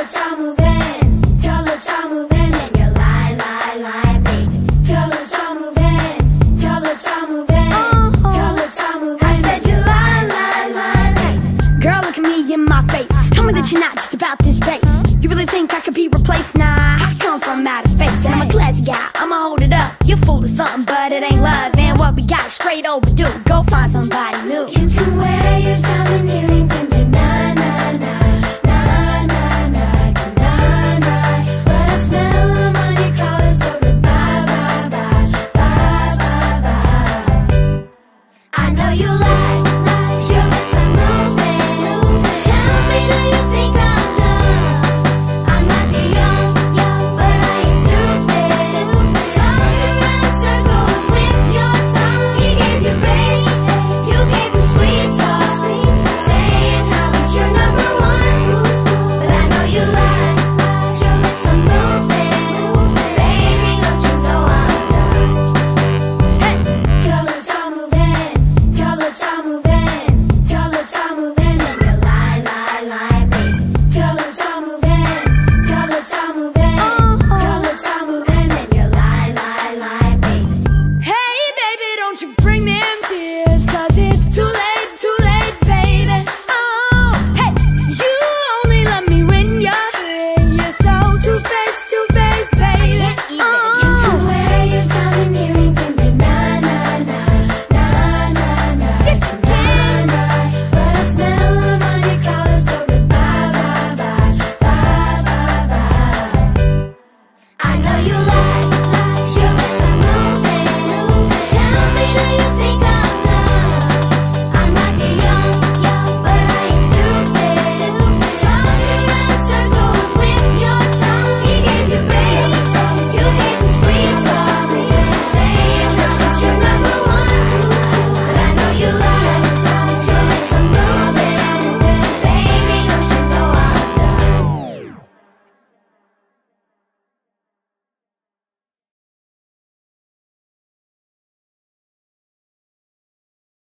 lips are moving, if your lips are moving, then you're lying, lying, lying, baby. If your lips are moving, if your lips are moving, if your lips are moving, I said you're lying, lying, lying, baby. Girl, look at me in my face. Tell me that you're not just about this bass. You really think I could be replaced? Nah, I come from outer space, and I'm a classy guy, I'ma hold it up. You're full of something, but it ain't love, and what we got is straight overdue. Go find somebody